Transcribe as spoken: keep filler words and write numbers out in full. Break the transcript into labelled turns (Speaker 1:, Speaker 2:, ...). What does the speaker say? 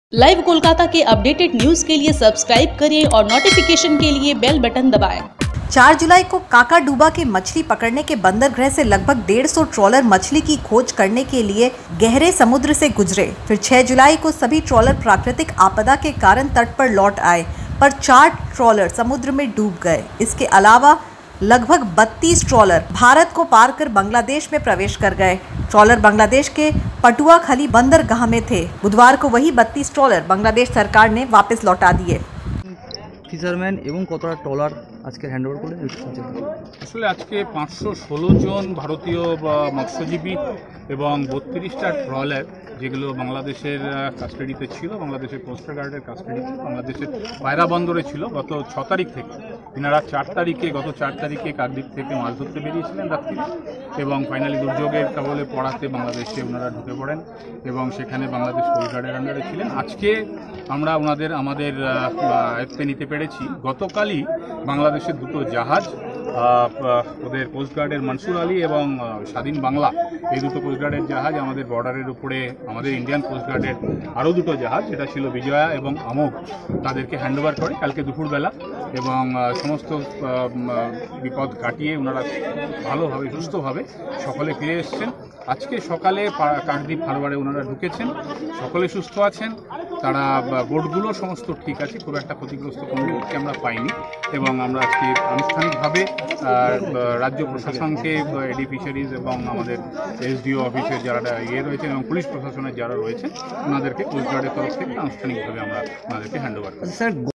Speaker 1: Live Kolkata के updated news के लिए सब्सक्राइब करें और नोटिफिकेशन के लिए बेल बटन दबाएं।
Speaker 2: चार जुलाई को काकाडूबा के मछली पकड़ने के बंदरगाह से लगभग डेढ़ सौ ट्रॉलर मछली की खोज करने के लिए गहरे समुद्र से गुजरे। फिर छह जुलाई को सभी ट्रॉलर प्राकृतिक आपदा के कारण तट पर लौट आए, पर चार ट्रॉलर समुद्र में डूब गए। इसके अलावा लगभग बत्तीस ट्रॉलर भारत को पार कर बांग्लादेश में प्रवेश कर गए। ट्रॉलर बांग्लादेश के पटुआखाली बंदरगाह में थे। बुधवार को वही बत्तीस ट्रॉलर बांग्लादेश सरकार ने वापस लौटा दिए।
Speaker 3: ফিশারম্যান এবং কতটা ট্রলার আজকে হ্যান্ডওভার করলেন?
Speaker 4: আসলে আজকে পাঁচশো ষোলো জন ভারতীয় মৎস্যজীবী এবং বত্রিশটা ট্রলার যেগুলো বাংলাদেশের কাস্টাডিতে ছিল, বাংলাদেশের কোস্টাল গার্ডের কাস্টাডিতে, বাংলাদেশের পায়রা বন্দরে ছিল। গত ছ তারিখ থেকে এনারা চার তারিখে গত চার তারিখে কাকদ্বীপ থেকে মাছ ধরতে বেরিয়েছিলেন রাত্রিরে, এবং ফাইনালি দুর্যোগের কবলে পড়াতে বাংলাদেশে ওনারা ঢুকে পড়েন এবং সেখানে বাংলাদেশ কোস্ট গার্ডের আন্ডারে ছিলেন। আজকে আমরা ওনাদের আমাদের আয়ত্তে নিতে পেরেছি। গতকালই বাংলাদেশের দুটো জাহাজ, ওদের কোস্টগার্ডের মনসুর আলী এবং স্বাধীন বাংলা, এই দুটো কোস্টগার্ডের জাহাজ আমাদের বর্ডারের উপরে আমাদের ইন্ডিয়ান কোস্টগার্ডের আরও দুটো জাহাজ, সেটা ছিল বিজয়া এবং আমোঘ, তাদেরকে হ্যান্ডওভার করে কালকে দুপুরবেলা, এবং সমস্ত বিপদ কাটিয়ে ওনারা ভালোভাবে সুস্থভাবে সকলে ফিরে এসছেন। আজকে সকালে কাকদ্বীপ হারবারে ওনারা ঢুকেছেন, সকলে সুস্থ আছেন। তারা বোটগুলো সমস্ত ঠিক আছে, খুব একটা ক্ষতিগ্রস্ত কোনো বোটকে আমরা পাইনি, এবং আমরা আজকে আনুষ্ঠানিকভাবে রাজ্য প্রশাসনকে, এডি ফিশারিজ এবং আমাদের এসডিও অফিসের যারা ইয়ে রয়েছেন এবং পুলিশ প্রশাসনের যারা রয়েছেন ওনাদেরকে কোস্টগার্ডের তরফ থেকে আনুষ্ঠানিকভাবে আমরা ওনাদেরকে হ্যান্ড ওভার করি।